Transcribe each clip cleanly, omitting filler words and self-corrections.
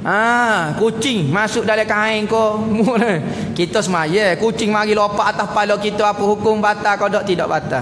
Kucing masuk dalam kain ko. Kita semaya, kucing mari lompat atas kepala kita, apa hukum batal kau tidak batal.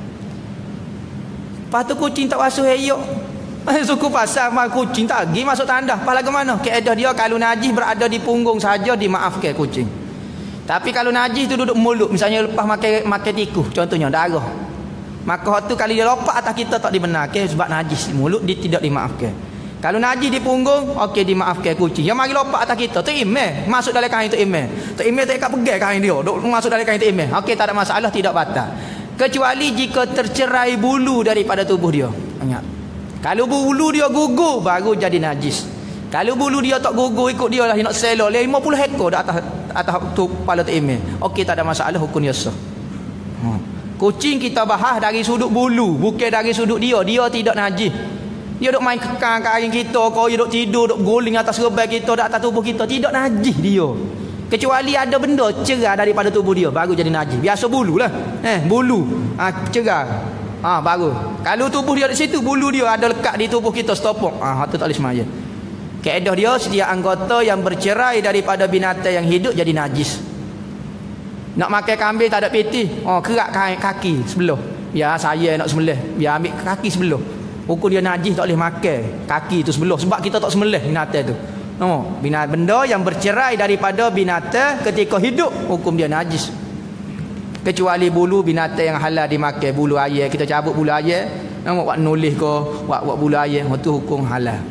Lepas tu kucing tak basuh eyok. Suku pasal kucing tak pergi masuk tandas. Apa lagi mana? Kaedah dia kalau najis berada di punggung saja dimaafkan kucing. Tapi kalau najis tu duduk mulut, misalnya lepas makan tikus contohnya darah. Maka tu kali dia lompat atas kita tak dibenarkan sebab najis mulut dia tidak dimaafkan. Kalau najis di punggung, okey dimaafkan kucing. Yang mari lompat atas kita, tu imeh. Masuk dalam kain tu imeh. Tu imeh tak ikat pegang kain dia. Duk masuk dalam kain tu imeh. Okey tak ada masalah, tidak batal. Kecuali jika tercerai bulu daripada tubuh dia. Ingat. Kalau bulu dia gugur baru jadi najis. Kalau bulu dia tak gugur ikut dia lah nak selo 50 ekor dah atas tu kepala tu imeh. Okey tak ada masalah, hukum dia sah. Kucing kita bahas dari sudut bulu, bukan dari sudut dia. Dia tidak najis. Dia duk main kekang kain kita, kau dia duk tidur, duk guling atas rebai kita, atas tubuh kita, tidak najis dia. Kecuali ada benda cerah daripada tubuh dia baru jadi najis. Biasa bulu lah. Bulu. Cerah. Baru. Kalau tubuh dia di situ, bulu dia ada lekat di tubuh kita setopok. Tu tak boleh semaya. Kaedah dia setiap anggota yang bercerai daripada binatang yang hidup jadi najis. Nak makan kambing tak ada peti. Kerak kaki sebelah. Ya saya nak sembelih, biar ambil kaki sebelah. Hukum dia najis, tak boleh makan kaki tu sebelah sebab kita tak sembelih binatang tu. Benda yang bercerai daripada binatang ketika hidup hukum dia najis. Kecuali bulu binatang yang halal dimakan, bulu ayam kita cabut bulu ayam, buat nulis ke buat bulu ayam, itu hukum halal.